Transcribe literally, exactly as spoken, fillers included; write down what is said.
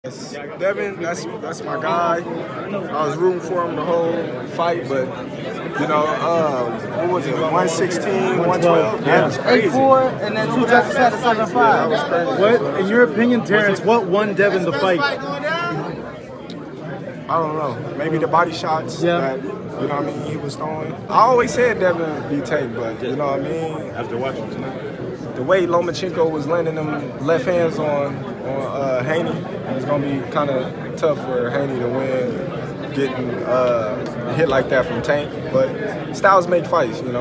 Devin, that's that's my guy. I was rooting for him the whole fight, but you know, uh, what was it? one sixteen, one twelve. Yeah, was crazy. eight four, and then two judges had a seven five. Yeah, that was crazy. What, in your opinion, Terrence? What won Devin the fight? I don't know. Maybe the body shots Yeah. that, you know what I mean, he was throwing. I always said Devin be Tank, but you know what I mean? After watching tonight. The way Lomachenko was landing them left hands on, on uh, Haney, it's going to be kind of tough for Haney to win, getting uh, hit like that from Tank. But styles make fights, you know.